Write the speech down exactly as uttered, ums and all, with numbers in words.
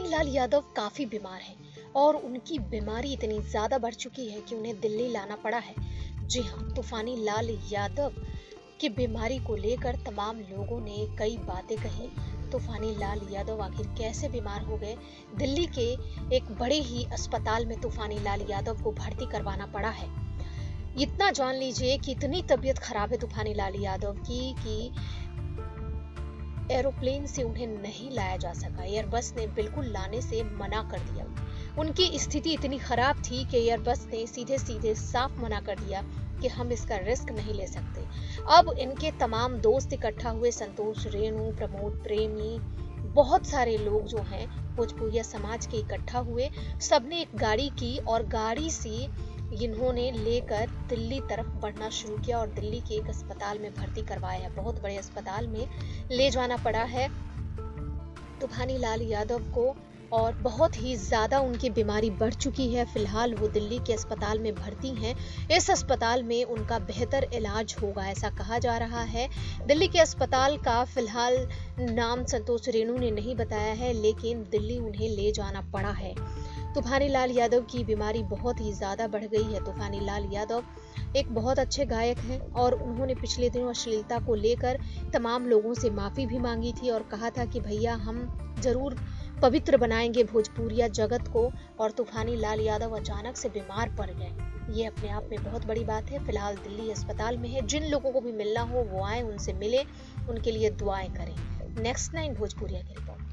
लाल यादव काफी बीमार हैं और उनकी बीमारी इतनी ज्यादा बढ़ चुकी है कि उन्हें दिल्ली लाना पड़ा है। जी हाँ, तूफानी लाल यादव की बीमारी को लेकर तमाम लोगों ने कई बातें कही। तूफानी लाल यादव आखिर कैसे बीमार हो गए? दिल्ली के एक बड़े ही अस्पताल में तूफानी लाल यादव को भर्ती करवाना पड़ा है। इतना जान लीजिए कि इतनी तबीयत खराब है तूफानी लाल यादव की कि एरोप्लेन से उन्हें नहीं लाया जा सका। एयरबस ने बिल्कुल लाने से मना कर दिया। उनकी स्थिति इतनी खराब थी कि एयरबस ने सीधे सीधे साफ मना कर दिया कि हम इसका रिस्क नहीं ले सकते। अब इनके तमाम दोस्त इकट्ठा हुए, संतोष रेणु, प्रमोद प्रेमी, बहुत सारे लोग जो हैं भोजपुरिया समाज के इकट्ठा हुए। सबने एक गाड़ी की और गाड़ी से इन्होंने लेकर दिल्ली तरफ बढ़ना शुरू किया और दिल्ली के एक अस्पताल में भर्ती करवाया। बहुत बड़े अस्पताल में ले जाना पड़ा है तूफानी लाल यादव को और बहुत ही ज्यादा उनकी बीमारी बढ़ चुकी है। फिलहाल वो दिल्ली के अस्पताल में भर्ती हैं। इस अस्पताल में उनका बेहतर इलाज होगा ऐसा कहा जा रहा है। दिल्ली के अस्पताल का फिलहाल नाम संतोष रेणु ने नहीं बताया है, लेकिन दिल्ली उन्हें ले जाना पड़ा है। तूफानी लाल यादव की बीमारी बहुत ही ज्यादा बढ़ गई है। तूफानी लाल यादव एक बहुत अच्छे गायक हैं और उन्होंने पिछले दिनों अश्लीलता को लेकर तमाम लोगों से माफी भी मांगी थी और कहा था कि भैया हम जरूर पवित्र बनाएंगे भोजपुरिया जगत को। और तूफानी लाल यादव अचानक से बीमार पड़ गए। ये अपने आप में बहुत बड़ी बात है। फिलहाल दिल्ली अस्पताल में है। जिन लोगों को भी मिलना हो वो आए, उनसे मिले, उनके लिए दुआएं करें। नेक्स्ट नाइन भोजपुरिया की रिपोर्ट।